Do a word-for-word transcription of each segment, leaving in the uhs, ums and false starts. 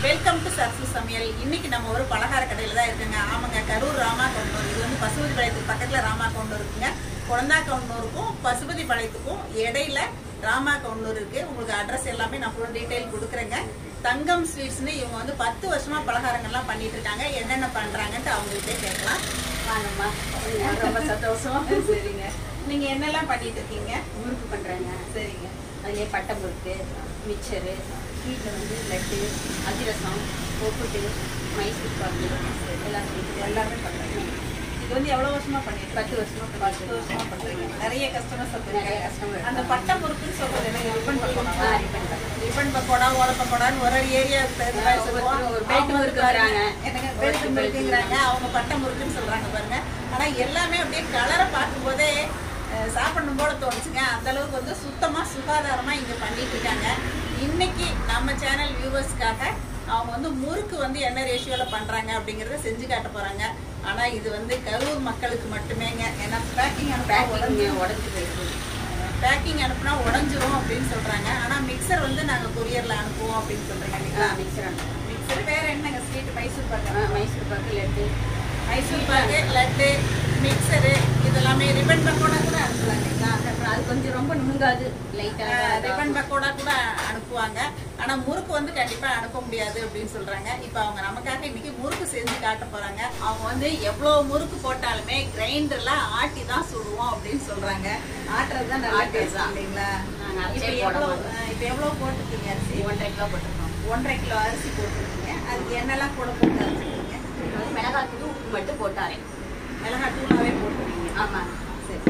Welcome to சர்சு சமையல். இன்னைக்கு நம்ம ஒரு பலகார கடையில் தான் இருக்குங்க. ஆமாங்க, கரூர் ராமா கவுண்டூர். இது வந்து பசுபதி பாளையத்துக்கு பக்கத்தில் ராமா கவுண்டூர் இருக்குங்க. குழந்தா கவுண்டூருக்கும் பசுபதி பாளையத்துக்கும் இடையில ராமா கவுண்டூர் இருக்கு. உங்களுக்கு அட்ரஸ் எல்லாமே நான் ஃபுல் டீட்டெயில் கொடுக்குறேங்க. தங்கம் ஸ்வீட்ஸ்னு இவங்க வந்து பத்து வருஷமா பலகாரங்கள்லாம் பண்ணிட்டு இருக்காங்க. என்னென்ன பண்றாங்கன்ட்டு அவங்கள்ட்டே கேட்கலாம். வாங்கம்மா, ரொம்ப சந்தோஷம். சரிங்க, நீங்க என்னெல்லாம் பண்ணிட்டு இருக்கீங்க? முறுக்கு பண்றாங்க. சரிங்க, அதுலேயே பட்டை முறுக்கு, மிக்சரு, ஸ்வீட்டில் வந்து லட்டு, அதிரசம், பொப்புட்டு, மைசூர் பாக்கு, எல்லாம் ஸ்வீட் எல்லாமே பண்ணுறாங்க. இது வந்து எவ்வளோ வருஷமா பண்ணிட்டு? பத்து வருஷமா பத்து வருஷமா பண்றீங்க. நிறைய கஸ்டமர்ஸ் நிறைய கஸ்டமர். அந்த பட்டை முறுக்குன்னு சொல்றது என்ன? Ribbon pakoda, ribbon pakoda, ribbon pakoda, ஓல பக்கோடான்னு ஒரு ஏரியா ஒரு பெல்ட் முறுக்குறாங்க. எனக்கு பெல்ட் முறுக்குங்கிறாங்க, அவங்க பட்டை முறுக்குன்னு சொல்றாங்க பாருங்க. ஆனா எல்லாமே அப்படியே கலரை பார்க்கும்போதே சாப்பிடணும் போல தோணுச்சுங்க. அந்த அளவுக்கு வந்து சுத்தமா சுகாதாரமா இங்க பண்ணிட்டு இருக்காங்க. இன்னைக்கு நம்ம சேனல் வியூவர்ஸ்க்காக அவங்க வந்து முறுக்கு வந்து என்ன ரேஷியோல பண்றாங்க அப்படிங்கறத செஞ்சு காட்ட போறாங்க. ஆனா இது வந்து கரூர் மக்களுக்கு மட்டுமேங்க. ஏன்னா பேக்கிங் அனுப்பா உடஞ்சி உடஞ்சி போயிடுது. பேக்கிங் அனுப்புனா உடஞ்சிரும் அப்படின்னு சொல்றாங்க. ஆனா மிக்சர் வந்து நாங்க கொரியர்ல அனுப்புவோம் அப்படின்னு சொல்றீங்க. மிக்சர் அனுப்புவோம். மிக்சர் வேற என்னங்க? ஸ்வீட் மைசூர் பாக்கு, மைசூர் பாக்கு, லட்டு, மைசூர் பாக்கு, லட்டு, மிக்சரு இதெல்லாமே. ரிப்பன் பக்கோடா கூட அனுப்புவாங்க. அது கொஞ்சம் ரொம்ப நுணுங்காது, லைட்டாக ரிப்பன் பக்கோடா கூட அனுப்புவாங்க. ஆனா முறுக்கு வந்து கண்டிப்பா அனுப்ப முடியாது அப்படின்னு சொல்றாங்க. இப்ப அவங்க நமக்காக இன்னைக்கு முறுக்கு செஞ்சு காட்ட போறாங்க. அவங்க வந்து எவ்வளவு முறுக்கு போட்டாலுமே கிரைண்டர்ல ஆட்டி தான் சுடுவோம் அப்படின்னு சொல்றாங்க. ஆட்டுறதுதான் நல்லா டேஸ்ட் இல்லைங்களா? இப்ப எவ்வளவு இப்ப எவ்வளவு போட்டுருக்கீங்க அரிசி? ஒன்றரை கிலோ போட்டிருக்கோம். ஒன்றரை கிலோ அரிசி போட்டுருக்கீங்க. அதுக்கு என்னெல்லாம் கூட போட்டு அரைச்சிருக்கீங்க? மிளகாய் தூள், உப்பு மட்டும் போட்டாரே. மிளகாய் தூளாவே போட்டுருக்கீங்க. ஆமா, சரி.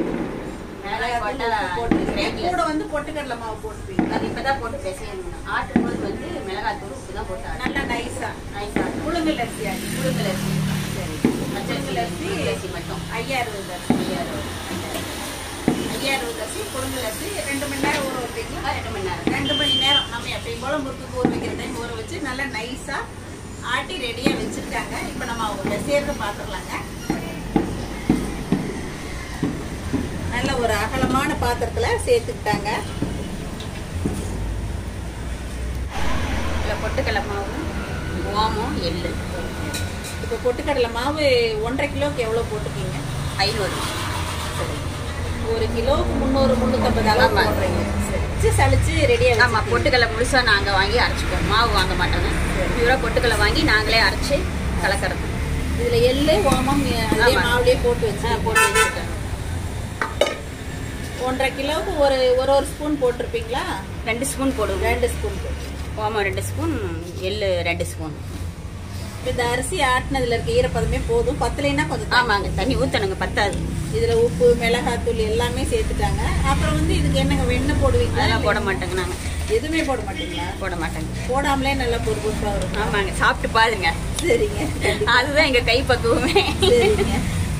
கூட வந்து பொட்டுக்கடலை மாவு போட்டுப்பீங்க. அது இப்பதான் போட்டு பேசணும். ஆட்டும் போது வந்து மிளகாய் தூள், உப்பு தான் போட்டாரு. நல்லா நைஸா நைஸா புழுங்கல் அரிசி. புழுங்கல் அரிசி. சரி, பச்சரிசி அரிசி அரிசி மட்டும் ஐயாயிரம் அரிசி. ஐயாயிரம் ஐயாயிரம் அரிசி புழுங்கல் அரிசி ரெண்டு மணி நேரம் ஊற வைப்பீங்களா? ரெண்டு மணி நேரம் ரெண்டு மணி நேரம் நம்ம எப்பயும் போல முறுக்கு ஊற வைக்கிற டைம் ஊற வச்சு நல்லா நைஸா ஆட்டி ரெடியா வச்சிருக்காங்க. இப்ப நம்ம அவங்க சேர்ந்து பாத்துக்கலாங்க. நல்ல ஒரு அகலமான பாத்திரத்துல சேர்த்துக்கிட்டாங்க. இல்லை பொட்டுக்கடலை மாவு, ஓமம், எள்ளு. இப்போ பொட்டுக்கடலை மாவு ஒன்றரை கிலோவுக்கு எவ்வளோ போட்டுக்கீங்க? ஐநூறு. சரி, ஒரு கிலோவுக்கு முந்நூறு முந்நூற்றம்பது அளவு போடுறீங்க. சரி, சளிச்சு ரெடியாக. ஆமாம், பொட்டுக்கடலை முழுசாக நாங்கள் வாங்கி அரைச்சிப்போம். மாவு வாங்க மாட்டோங்க. பியூரா பொட்டுக்கடலை வாங்கி நாங்களே அரைச்சி கலக்கிறது. இதில் எள்ளு, ஓமம் அதே மாவுலேயே போட்டு வச்சு போட்டு வச்சுருக்கேன். ஒன்றரை கிலோவுக்கு ஒரு ஒரு ஒரு ஸ்பூன் போட்டிருப்பீங்களா? ரெண்டு ஸ்பூன் போடுவோம். ரெண்டு ஸ்பூன் போட்டு ஓமம் ரெண்டு ஸ்பூன், எள்ளு ரெண்டு ஸ்பூன். இந்த அரிசி ஆட்டினதுல இருக்க ஈரப்பதமே போதும். பத்தலைன்னா கொஞ்சம் ஆமாங்க, தண்ணி ஊற்றணுங்க, பத்தாது. இதில் உப்பு, மிளகாத்தூள் எல்லாமே சேர்த்துட்டாங்க. அப்புறம் வந்து இதுக்கு என்னங்க வெண்ணெய் போடுவீங்களா? அதெல்லாம் போட மாட்டேங்க. நாங்கள் எதுவுமே போட மாட்டீங்களா? போட மாட்டேங்க. போடாமலே நல்லா பொறுப்பாக வரும். ஆமாங்க, சாப்பிட்டு பாருங்க. சரிங்க, அதுதான் எங்கள் கை பக்குவமே. சரிங்க.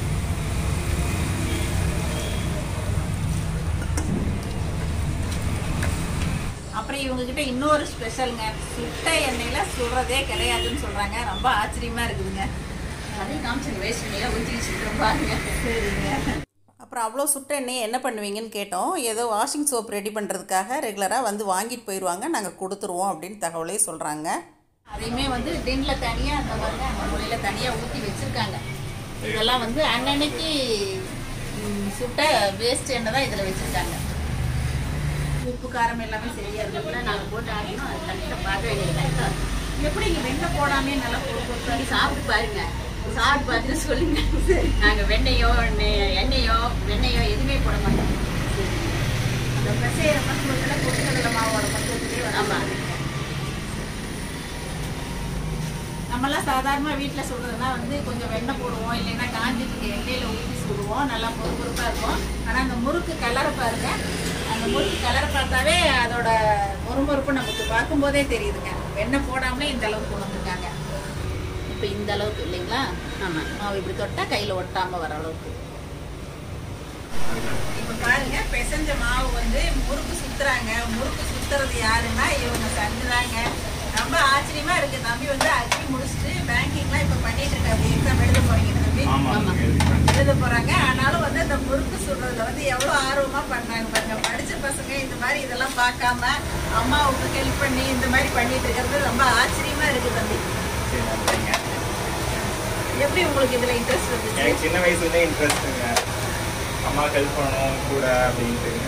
அப்புறம் இவங்க கிட்ட இன்னொரு ஸ்பெஷலுங்க. சுட்ட எண்ணெயில சுடுறதே கிடையாதுன்னு சொல்றாங்க. ரொம்ப ஆச்சரியமா இருக்குதுங்க. அதையும் காமிச்சுங்க, வேஸ்ட் எண்ணெயெல்லாம் ஊற்றி வச்சுருக்கோம் பாருங்க. சரிங்க. அப்புறம் அவ்வளோ சுட்ட எண்ணெயை என்ன பண்ணுவீங்கன்னு கேட்டோம். ஏதோ வாஷிங் சோப் ரெடி பண்ணுறதுக்காக ரெகுலராக வந்து வாங்கிட்டு போயிடுவாங்க, நாங்கள் கொடுத்துருவோம் அப்படின்னு தகவலே சொல்கிறாங்க. அதையுமே வந்து டின்னில் தனியாக அந்த மாதிரி அந்த முறையில் தனியாக ஊற்றி வச்சுருக்காங்க. இதெல்லாம் வந்து அன்னன்னைக்கு சுட்ட வேஸ்ட் எண்ணெய் தான் இதில் வச்சுருக்காங்க. உப்பு காரம் எல்லாமே சரியா இருக்குல்ல? நாங்கள் போட்டு ஆகணும். அது கண்டிப்பாக பார்க்க வேண்டியது. எப்படி இங்கே வெண்ணெய் போடாமே நல்லா பொறுப்பு சாப்பிட்டு பாருங்க. சாப்பிட்டு பார்த்துட்டு சொல்லுங்க. நாங்கள் வெண்ணெயோ எண்ணெயோ வெண்ணெயோ எதுவுமே போட மாட்டோம். அந்த பசையிற பசுமத்தில் பொட்டுக்கடலை மாவோட பக்குவத்திலே ஆமாம். நம்மளாம் சாதாரணமாக வீட்டில் சுடுறதுனா வந்து கொஞ்சம் வெண்ணெய் போடுவோம், இல்லைன்னா காஞ்சிட்டு எண்ணெயில் ஊற்றி சுடுவோம், நல்லா பொறுப்பொறுப்பாக இருக்கும். ஆனால் அந்த முறுக்கு கலரை பாருங்க. அந்த முறுக்கு கலரை பார்த்தாவே அதோட மொறுமொறுப்பு நமக்கு பார்க்கும்போதே தெரியுதுங்க. வெண்ணெய் போடாமலே இந்த அளவுக்கு கொண்டு வந்துருக்காங்க. இப்போ இந்த அளவுக்கு இல்லைங்களா? ஆமாம், மாவு இப்படி தொட்டால் கையில் ஒட்டாமல் வர அளவுக்கு. இப்போ பாருங்க, பிசைஞ்ச மாவு வந்து முறுக்கு சுத்துறாங்க. முறுக்கு சுத்துறது யாருன்னா இவங்க சண்டு தாங்க. ரொம்ப ஆச்சரியமா இருக்கு. தம்பி வந்து அக்ரி முடிச்சுட்டு பேங்கிங்லாம் இப்போ பண்ணிட்டு இருக்காரு. எக்ஸாம் எழுத போறீங்க தம்பி? எழுத போறாங்க. ஆனாலும் வந்து அந்த முறுக்கு சுடுறதுல வந்து எவ்வளோ ஆர்வமா பண்றாங்க பாருங்க. படிச்ச பசங்க இந்த மாதிரி இதெல்லாம் பார்க்காம அம்மாவுக்கு ஹெல்ப் பண்ணி இந்த மாதிரி பண்ணிட்டு இருக்கிறது ரொம்ப ஆச்சரியமா இருக்கு தம்பி. எப்படி உங்களுக்கு இதில் இன்ட்ரெஸ்ட் இருந்துச்சு? எனக்கு சின்ன வயசுலேருந்தே இன்ட்ரெஸ்ட்டுங்க, அம்மா ஹெல்ப் பண்ணணும் கூட அப்படின்ட்டுங்க.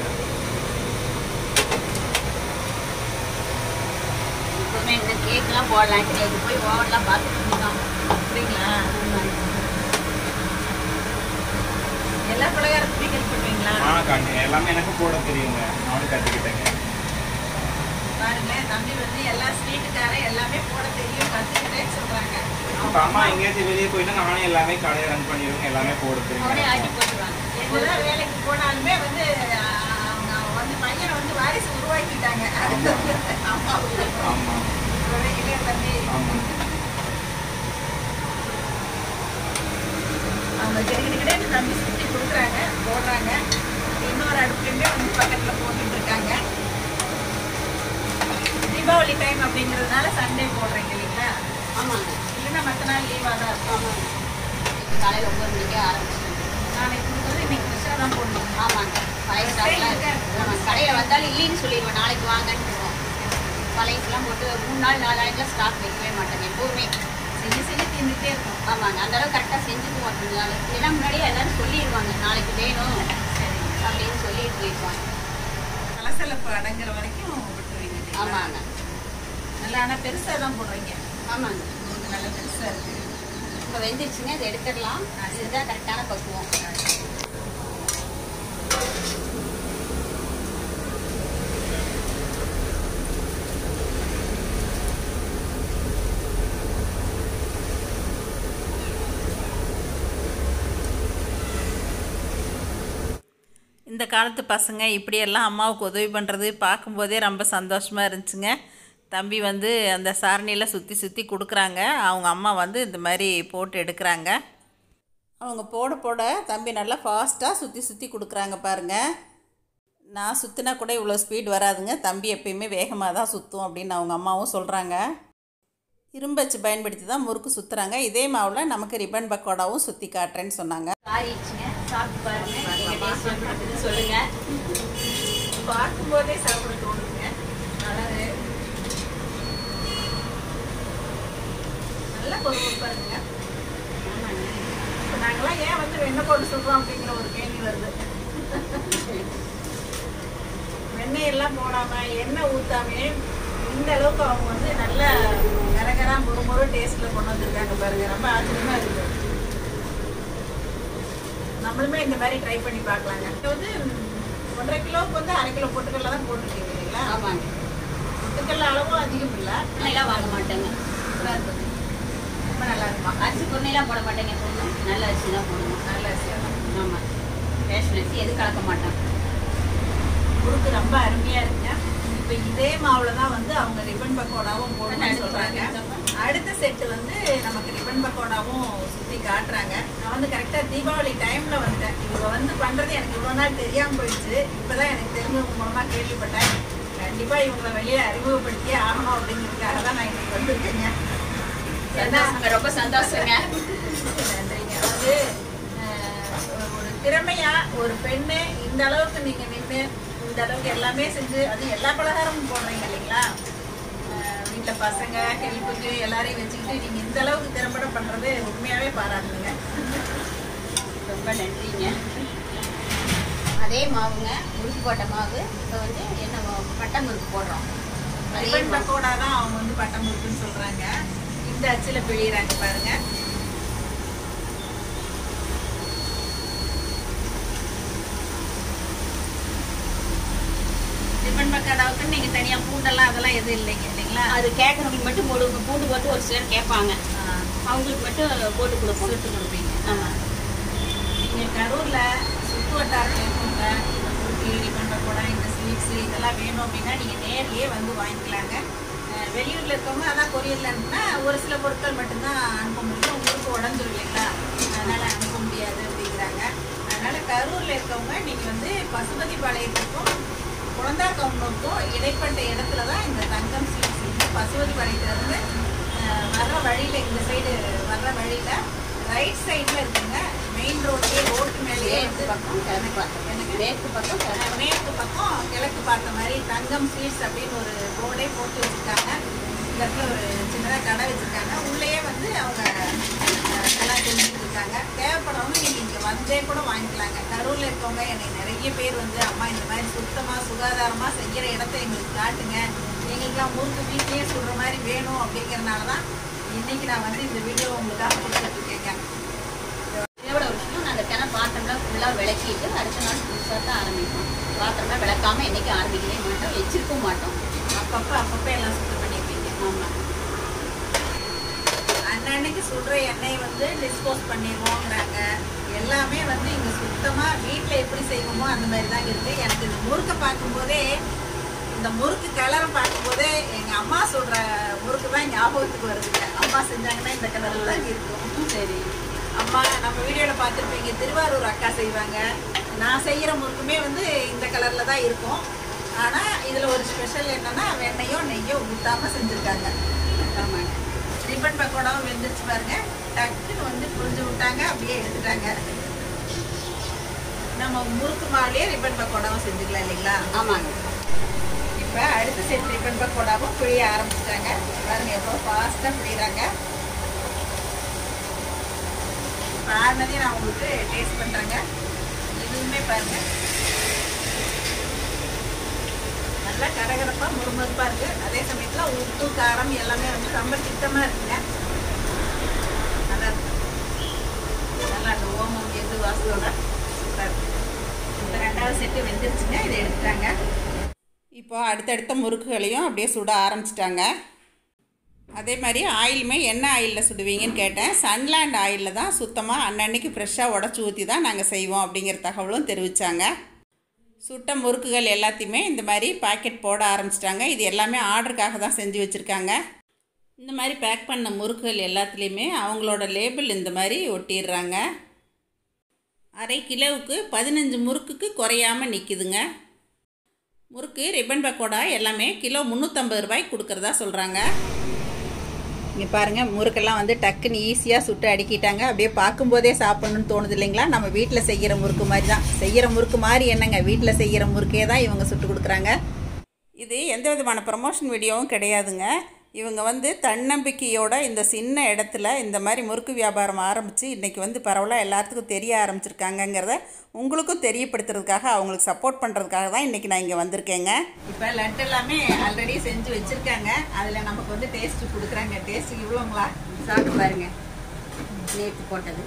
இப்போவுமே இந்த கேக்கெலாம் போடலாம் கிடையாது, போய் ஓவன்லாம் பார்த்துட்டு இருந்தோம். அப்படிங்களா? எல்லா பலகாரத்துமே ஹெல்ப் பண்ணுவீங்களா? ஆ கண்ணு எல்லாமே எனக்கு போட தெரியுங்க, நானும் கற்றுக்கிட்டேங்க. பாருங்களேன், தம்பி வந்து எல்லா ஸ்வீட்டுக்காரன் எல்லாமே போட தெரியும், கற்றுக்கிட்டேன்னு சொல்கிறாங்க. இப்போ அம்மா எங்கேயாச்சும் வெளியே போயிட்டு நானும் எல்லாமே கடையை ரன் பண்ணிடுவேங்க, எல்லாமே போட அவனே ஆட்டி தெரியும். போட்டுருவாங்க. எங்கதான் வேலைக்கு போனாலுமே வந்து அவங்க வந்து பையனை வந்து வாரிசு உருவாக்கிட்டாங்க. அம்மா ஆமாம் இல்லையா தம்பி? ஆமாம். அவங்க கிடைக்கிட்டு கிடையாது தம்பி சுற்றி கொடுக்குறாங்க, போடுறாங்க. இன்னொரு அடுப்புலையுமே வந்து பக்கத்தில் போட்டுட்டு இருக்காங்க. தீபாவளி டைம் அப்படிங்கிறதுனால சண்டே போடுறீங்க இல்லைங்களா? ஆமாங்க. இல்லைன்னா மற்ற நாள் லீவாக தான் இருக்கும். ஆமாங்க. இன்னைக்கு காலையில் ஒம்பது மணிக்கே ஆரம்பிச்சிட்டோம். நாளைக்கு கொடுக்குறது இன்னைக்கு ஃப்ரெஷ்ஷாக தான் போடணும். ஆமாங்க. பழைய ஸ்டாக்லாம் ஆமாம், கடையில் வந்தாலும் இல்லைன்னு சொல்லிடுவேன், நாளைக்கு வாங்கன்ட்டுருவோம். பழையெல்லாம் போட்டு மூணு நாள் நாலு நாளைக்குலாம் ஸ்டாக் வைக்கவே மாட்டேங்க எப்போவுமே. செஞ்சு செஞ்சு தீர்ந்துகிட்டே இருக்கும். ஆமாங்க, அந்த அளவுக்கு கரெக்டாக செஞ்சுக்குவோம். கொஞ்ச நாள் ஏன்னா முன்னாடியே எல்லாரும் சொல்லிடுவாங்க நாளைக்கு வேணும் சரி, அப்படின்னு சொல்லிட்டு போயிடுவாங்க. கலசலப்பு அடங்குற வரைக்கும் விட்டுருவீங்க. ஆமாங்க. நல்லா ஆனால் பெருசாக தான் போடுறீங்க. ஆமாங்க. உங்களுக்கு நல்லா பெருசாக இருக்குது. இப்போ வெந்துருச்சுங்க, இதை எடுத்துடலாம். இதுதான் கரெக்டான பக்குவம். இந்த காலத்து பசங்க இப்படியெல்லாம் அம்மாவுக்கு உதவி பண்ணுறது பார்க்கும்போதே ரொம்ப சந்தோஷமாக இருந்துச்சுங்க. தம்பி வந்து அந்த சாரணியில் சுற்றி சுற்றி கொடுக்குறாங்க, அவங்க அம்மா வந்து இந்த மாதிரி போட்டு எடுக்கிறாங்க. அவங்க போட போட தம்பி நல்லா ஃபாஸ்ட்டாக சுற்றி சுற்றி கொடுக்குறாங்க பாருங்கள். நான் சுற்றினா கூட இவ்வளோ ஸ்பீட் வராதுங்க, தம்பி எப்பயுமே வேகமாக தான் சுற்றும் அப்படின்னு அவங்க அம்மாவும் சொல்கிறாங்க. இரும்பச்சு பயன்படுத்தி தான் முறுக்கு சுற்றுறாங்க. இதே மாவில் நமக்கு ரிப்பன் பக்கோடாவும் சுற்றி காட்டுறேன்னு சொன்னாங்க. ஆயிடுச்சுங்க, சாப்பிட்டு பாருங்க, நீங்கள் டேஸ்ட் எப்படி இருக்குதுன்னு சொல்லுங்கள். பார்க்கும்போதே சாப்பிட தோணுங்க. அழகு நல்லா பொறுப்பாக இருக்குங்க. இப்போ நாங்களாம் ஏன் வந்து வெண்ணெய் போட்டு சுடுறோம் அப்படிங்கிற ஒரு கேள்வி வருது. வெண்ணெய் எல்லாம் போடாமல் எண்ணெய் ஊற்றாமே இந்த அளவுக்கு அவங்க வந்து நல்ல கரகரா முறு முறு டேஸ்ட்டில் கொண்டு வந்திருக்காங்க பாருங்கள். ரொம்ப ஆச்சரியமாக இருக்குது. நம்மளுமே இந்த மாதிரி ட்ரை பண்ணி பார்க்கலாங்க. இது வந்து ஒன்றரை கிலோவுக்கு வந்து அரை கிலோ பொட்டுக்கல்ல தான் போட்டுருக்கீங்க இல்லைங்களா? ஆமாங்க. பொட்டுக்கல்ல அளவும் அதிகம் இல்லை. எல்லாம் வாங்க மாட்டேங்க, ரொம்ப நல்லா இருக்குமா? அரிசி பொண்ணையெல்லாம் போட மாட்டேங்க, பொண்ணு நல்ல அரிசி தான் போடணும். நல்ல அரிசியாக தான். ஆமாம், ரேஷன் அரிசி எது கலக்க மாட்டேன். முறுக்கு ரொம்ப அருமையாக இருக்குங்க. இப்போ இதே மாவில் தான் வந்து அவங்க ரிப்பன் பக்கோடாவும் போடணும்னு சொல்கிறாங்க. அடுத்த செட்டு வந்து நமக்கு ரிப்பன் பக்கோடாவும் சுற்றி காட்டுறாங்க. நான் வந்து கரெக்டாக தீபாவளி டைமில் வந்தேன். இவங்க வந்து பண்ணுறது எனக்கு இவ்வளோ நாள் தெரியாமல் போயிடுச்சு. இப்போ தான் எனக்கு தெரிஞ்சவங்க மூலமாக கேள்விப்பட்டேன். கண்டிப்பாக இவங்களை வெளியே அறிமுகப்படுத்தியே ஆகணும் அப்படிங்கிறதுக்காக தான் நான் இன்னைக்கு வந்துருக்கேங்க. ஏன்னா ரொம்ப சந்தோஷங்க. நன்றிங்க. அதாவது ஒரு திறமையாக ஒரு பெண்ணு இந்த அளவுக்கு நீங்கள் நின்று இந்த அளவுக்கு எல்லாமே செஞ்சு அது எல்லா பலகாரமும் போடுறீங்க இல்லைங்களா? வீட்டில் பசங்க ஹெல்ப்புக்கு எல்லாரையும் வச்சுக்கிட்டு நீங்கள் இந்த அளவுக்கு திறம்பட பண்ணுறது உண்மையாகவே பாராட்டுங்க. ரொம்ப நன்றிங்க. அதே மாவுங்க, முறுக்கு போட்ட மாவு. இப்போ வந்து என்ன பட்டை முறுக்கு போடுறோம். ரிப்பன் பக்கோடா தான் அவங்க வந்து பட்டை முறுக்குன்னு சொல்கிறாங்க. இந்த அச்சில் பிழிகிறாங்க பாருங்கள். ரிப்பன் பக்கோடாவுக்கு நீங்கள் தனியாக பூண்டெல்லாம் அதெல்லாம் எதுவும் இல்லைங்க இல்லைங்களா? அது கேட்குறவங்களுக்கு மட்டும் போடு பூண்டு போட்டு ஒரு சிலர் கேட்பாங்க, அவங்களுக்கு மட்டும் போட்டு கொடுப்போம். சுட்டு கொடுப்பீங்க. ஆமாம். நீங்கள் கரூரில் சுற்று வட்டாரத்தில் இருக்கவங்க இந்த முறுக்கு ரிப்பன் பக்கோடா இந்த ஸ்வீட்ஸு இதெல்லாம் வேணும் அப்படின்னா நீங்கள் நேர்லேயே வந்து வாங்கிக்கலாங்க. வெளியூரில் இருக்கவங்க அதான் கொரியரில் அனுப்புனா ஒரு சில பொருட்கள் மட்டும்தான் அனுப்ப முடியும். உங்களுக்கு உடஞ்சிரும் இல்லைங்களா? அதனால் அனுப்ப முடியாது அப்படிங்கிறாங்க. அதனால் கரூரில் இருக்கவங்க நீங்கள் வந்து பசுபதி பாளையத்துக்கும் குழந்தாக்கவுனுக்கும் இடைப்பட்ட இடத்துல தான் இந்த தங்கம் ஸ்வீட்ஸ் இருக்குது. பசுபதி பாளையத்துலேருந்து வர்ற வழியில் இந்த சைடு வர்ற வழியில் ரைட் சைடில் இருக்குங்க. மெயின் ரோட்லேயே ரோட்டு மேலேயே வந்து பக்கம் கிழக்கு பக்கம் எனக்கு மேற்கு பக்கம் மேற்கு பக்கம் கிழக்கு பார்த்த மாதிரி தங்கம் ஸ்வீட்ஸ் அப்படின்னு ஒரு போர்டே போட்டு வச்சுருக்காங்க. இந்த இடத்துல ஒரு சின்னதாக கடை வச்சுருக்காங்க. உள்ளேயே வந்து அவங்க நல்லா செஞ்சு வச்சுருக்காங்க. தேவைப்படுறவங்க நீங்கள் இங்கே வந்தே கூட வாங்கிக்கலாங்க. கரூரில் இருக்கவங்க எனக்கு நிறைய பேர் வந்து அம்மா இந்த மாதிரி சுத்தமாக சுகாதாரமாக செய்கிற இடத்த எங்களுக்கு காட்டுங்க, எங்களுக்குலாம் முறுக்கு வீட்லேயே சுடுற மாதிரி வேணும் அப்படிங்கிறனால தான் இன்றைக்கி நான் வந்து இந்த வீடியோ உங்களுக்காக கொடுத்துட்ருக்கேங்க. இதோட ஒரு விஷயம், நாங்கள் தினம் பாத்திரம்லாம் ஃபுல்லாக விளக்கிட்டு அடுத்த நாள் புதுசாக தான் ஆரம்பிப்போம். பாத்திரம்லாம் விளக்காமல் என்றைக்கும் ஆரம்பிக்கவே மாட்டோம், வச்சிருக்கவும் மாட்டோம். அப்பப்போ அப்பப்போ எல்லாம் சுத்தம் பண்ணியிருப்பீங்க. ஆமாம், அன்னன்னைக்கு சுடுற எண்ணெய் வந்து டிஸ்போஸ் பண்ணிடுவோங்கிறாங்க. எல்லாமே வந்து இங்கே சுத்தமாக வீட்டில் எப்படி செய்வோமோ அந்த மாதிரி தான் இருக்குது. எனக்கு இந்த முறுக்கை பார்க்கும்போதே, இந்த முறுக்கு கலரை பார்க்கும்போதே எங்கள் அம்மா சொல்கிற முறுக்கு தான் ஞாபகத்துக்கு வருதுங்க. அம்மா செஞ்சாங்கன்னா இந்த கலரில் தான் இருக்கும். சரி, அம்மா நம்ம வீடியோவில் பார்த்துருப்பீங்க, திருவாரூர் அக்கா செய்வாங்க. நான் செய்கிற முறுக்குமே வந்து இந்த கலரில் தான் இருக்கும். ஆனால் இதில் ஒரு ஸ்பெஷல் என்னென்னா வெண்ணெயோ நெய்யோ ஊற்றாமல் செஞ்சுருக்காங்க. ஆமாங்க. ரிப்பன் பக்கோடாவும் வெந்துருச்சு பாருங்க. டக்குன்னு வந்து புரிஞ்சு விட்டாங்க, அப்படியே எடுத்துட்டாங்க. நம்ம முறுக்கு மாவுலேயே ரிப்பன் பக்கோடாவும் செஞ்சுக்கலாம் இல்லைங்களா? ஆமாங்க. இப்போ அடுத்த செட் ரிப்பன் பக்கோடாவும் புளிய ஆரம்பிச்சிட்டாங்க. பாருங்க எவ்வளோ ஃபாஸ்ட்டாக புளிகிறாங்க. இப்போ ஆறுனதையும் நான் உங்களுக்கு டேஸ்ட் பண்ணுறேங்க. இதுவுமே பாருங்க நல்லா கரகரப்பாக முறுமுறுப்பாக இருக்குது. அதே சமயத்தில் உப்பு காரம் எல்லாமே வந்து ரொம்ப திட்டமாக இருக்குங்க. நல்லா இருக்கு. நல்லா அந்த ஓமம் எது வாசலோட சூப்பராக இருக்குது. இப்போ ரெண்டாவது செட்டு வெந்துருச்சுங்க, இதை எடுத்துட்டாங்க. இப்போ அடுத்தடுத்த முறுக்குகளையும் அப்படியே சுட ஆரம்பிச்சிட்டாங்க. அதே மாதிரி ஆயிலுமே என்ன ஆயிலில் சுடுவீங்கன்னு கேட்டேன். சன்லேண்ட் ஆயிலில் தான் சுத்தமாக அன்னன்னைக்கு ஃப்ரெஷ்ஷாக உடச்சி ஊற்றி தான் நாங்கள் செய்வோம் அப்படிங்கிற தகவலும் தெரிவித்தாங்க. சுட்ட முறுக்குகள் எல்லாத்தையுமே இந்த மாதிரி பாக்கெட் போட ஆரம்பிச்சிட்டாங்க. இது எல்லாமே ஆர்டருக்காக தான் செஞ்சு வச்சுருக்காங்க. இந்த மாதிரி பேக் பண்ண முறுக்குகள் எல்லாத்துலேயுமே அவங்களோட லேபிள் இந்த மாதிரி ஒட்டிடுறாங்க. அரை கிலோவுக்கு பதினஞ்சு முறுக்குக்கு குறையாமல் நிற்கிதுங்க. முறுக்கு ரிப்பன் பக்கோடா எல்லாமே கிலோ முந்நூற்றம்பது ரூபாய்க்கு கொடுக்குறதா சொல்கிறாங்க. இங்கே பாருங்கள், முறுக்கெல்லாம் வந்து டக்குன்னு ஈஸியாக சுட்டு அடுக்கிட்டாங்க. அப்படியே பார்க்கும்போதே சாப்பிட்ணுன்னு தோணுது இல்லைங்களா? நம்ம வீட்டில் செய்கிற முறுக்கு மாதிரி தான். செய்கிற முறுக்கு மாதிரி என்னங்க, வீட்டில் செய்கிற முறுக்கே தான் இவங்க சுட்டு கொடுக்குறாங்க. இது எந்த விதமான ப்ரமோஷன் வீடியோவும் கிடையாதுங்க. இவங்க வந்து தன்னம்பிக்கையோட இந்த சின்ன இடத்துல இந்த மாதிரி முறுக்கு வியாபாரம் ஆரம்பித்து இன்றைக்கி வந்து பரவலாக எல்லாத்துக்கும் தெரிய ஆரம்பிச்சிருக்காங்கங்கிறத உங்களுக்கும் தெரியப்படுத்துறதுக்காக, அவங்களுக்கு சப்போர்ட் பண்ணுறதுக்காக தான் இன்றைக்கி நான் இங்கே வந்திருக்கேங்க. இப்போ லட்டு எல்லாமே ஆல்ரெடி செஞ்சு வச்சுருக்காங்க. அதில் நமக்கு வந்து டேஸ்ட்டு கொடுக்குறாங்க. டேஸ்ட்டு இவ்வளோங்களா? சாப்பிட்டு பாருங்க, நேற்று போட்டது.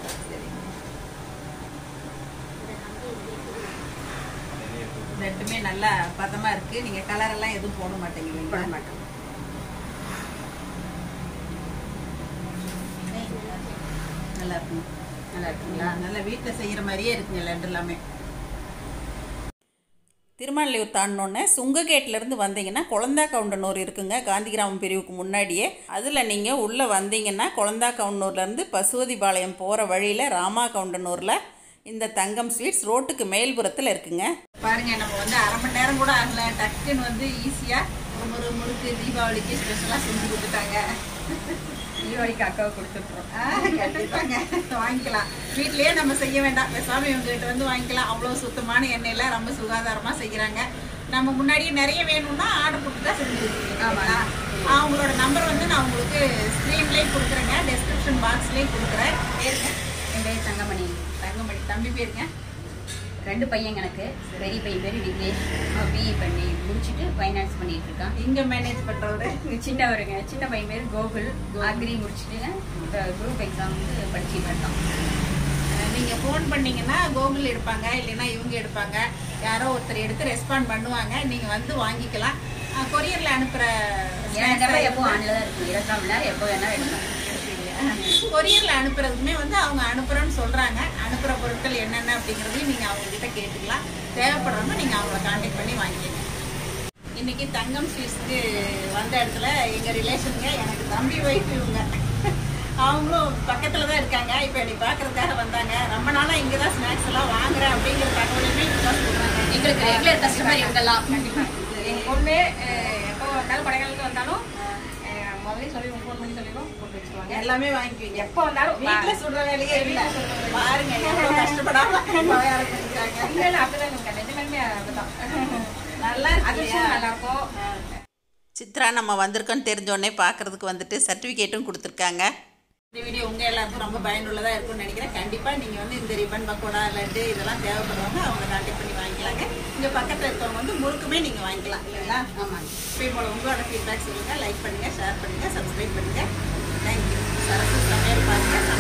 லட்டுமே நல்லா பதமாக இருக்குது. நீங்கள் கலரெல்லாம் எதுவும் போட மாட்டேங்கிறீங்க? போட மாட்டோம். நல்லா இருக்குங்க. நல்லா இருக்குங்களா? நல்லா வீட்டில் செய்கிற மாதிரியே இருக்குங்க லட்டு எல்லாமே. திருமலையூர் தாண்டினோன்னே சுங்ககேட்லேருந்து வந்தீங்கன்னா குழந்தா கவுண்டனூர் இருக்குங்க, காந்தி கிராமம் பிரிவுக்கு முன்னாடியே. அதில் நீங்கள் உள்ளே வந்தீங்கன்னா குழந்தா கவுண்டனூர்லேருந்து பசுபதி பாளையம் போகிற வழியில் ராமா கவுண்டனூரில் இந்த தங்கம் ஸ்வீட்ஸ் ரோட்டுக்கு மேல்புறத்தில் இருக்குங்க. பாருங்க, நம்ம வந்து அரை மணி நேரம் கூட ஆகல, டக்குன்னு வந்து ஈஸியாக ஒரு முறுக்கு தீபாவளிக்கு ஸ்பெஷலாக செஞ்சு கொடுத்துட்டாங்க. தீபாவளிக்கு அக்காவை கொடுத்துட்றோம். கண்டிப்பாங்க, வாங்கிக்கலாம். வீட்லேயே நம்ம செய்ய வேண்டாம், பேசாமல் இவங்ககிட்ட வந்து வாங்கிக்கலாம். அவ்வளோ சுத்தமான எண்ணெயில் ரொம்ப சுகாதாரமாக செய்கிறாங்க. நம்ம முன்னாடியே நிறைய வேணும்னா ஆர்டர் கொடுத்து தான் செஞ்சு கொடுத்துருக்கீங்களா? அவங்களோட நம்பர் வந்து நான் உங்களுக்கு ஸ்க்ரீன்லேயும் கொடுக்குறேங்க, டெஸ்கிரிப்ஷன் பாக்ஸ்லேயும் கொடுக்குறேன். பேருங்க? என் பேர் தங்கமணி. தங்கமணி. தம்பி பேருங்க? ரெண்டு பையன் எனக்கு. பெரிய பையன் பேர் விக்னேஷ், பிஇ பண்ணி முடிச்சுட்டு ஃபைனான்ஸ் பண்ணிட்டு இருக்கான். இங்கே மேனேஜ் பண்ணுறவரு சின்னவருங்க. சின்ன பையன் பேர் கோகுல், அக்ரி முடிச்சுட்டு குரூப் எக்ஸாம் வந்து படிச்சுட்டு இருக்கோம். நீங்கள் ஃபோன் பண்ணிங்கன்னா கோகுல் எடுப்பாங்க, இல்லைன்னா இவங்க எடுப்பாங்க. யாரோ ஒருத்தர் எடுத்து ரெஸ்பாண்ட் பண்ணுவாங்க. நீங்கள் வந்து வாங்கிக்கலாம். கொரியரில் அனுப்புகிற எப்போ ஆன்ல தான் இருக்கும், இருபத்தி நாலு மணி நேரம் எப்போ வேணால் எடுக்கலாம். கொரியரில் அனுப்புறதுக்குமே வந்து அவங்க அனுப்புகிறோன்னு சொல்கிறாங்க. அனுப்புகிற பொருட்கள் என்னென்ன அப்படிங்கிறதையும் நீங்கள் அவங்கக்கிட்ட கேட்டுக்கலாம். தேவைப்படுறவங்க நீங்கள் அவங்கள கான்டாக்ட் பண்ணி வாங்கிக்கங்க. இன்றைக்கி தங்கம் ஸ்வீட்ஸ்க்கு வந்த இடத்துல எங்கள் ரிலேஷனுங்க, எனக்கு தம்பி ஒய்ஃப் இவங்க, அவங்களும் பக்கத்தில் தான் இருக்காங்க. இப்போ என்னை பார்க்குறதுக்காக வந்தாங்க. ரொம்ப நாளாக இங்கே தான் ஸ்நாக்ஸ் எல்லாம் வாங்குறேன் அப்படிங்கிற தகவலையுமே இப்போ தான் சொல்கிறாங்க. எங்களுக்கு ரெகுலர் கஸ்டமர் இவங்கெல்லாம். கண்டிப்பாக எங்கள் பொண்ணு எப்போ வந்தாலும் கொடைக்கானலுக்கு வந்தாலும் முதலே சொல்லிடுவோம், ஃபோன் பண்ணி சொல்லிடுவோம், கொண்டு வச்சுருவாங்க. எல்லாமே வாங்கிக்குவீங்க. எப்போ வந்தாலும் வீட்டில் சொல்கிற வேலையே இல்லை. பாருங்க எவ்வளோ கஷ்டப்படாமல் தயார் பண்ணிக்கிறாங்க. இல்லை இல்லை அப்படிதான் இவங்க நிஜமாலுமே அப்படிதான். நல்லா அது இருக்கு, நல்லா இருக்கும். சித்ரா நம்ம வந்திருக்கோன்னு தெரிஞ்சோடனே பார்க்குறதுக்கு வந்துட்டு சர்டிஃபிகேட்டும் கொடுத்துருக்காங்க. இந்த வீடியோ உங்க எல்லாருக்கும் ரொம்ப பயனுள்ளதா இருக்கும்னு நினைக்கிறேன். கண்டிப்பா நீங்க வந்து இந்த ரிப்பன் பக்கோடா லட்டு இதெல்லாம் தேவைப்படுறவங்க அவங்க கான்டாக்ட் பண்ணி வாங்கிக்கலாங்க. இங்க பக்கத்துல இருக்கவங்க வந்து முறுக்குமே நீங்க வாங்கிக்கலாம் இல்லைங்களா? ஆமாங்க. இப்போ போல உங்களோட ஃபீட்பேக் சொல்லுங்க, லைக் பண்ணுங்க, ஷேர் பண்ணுங்க, சப்ஸ்கிரைப் பண்ணுங்க. தேங்க்யூ. சரசு சமையல் பாருங்க.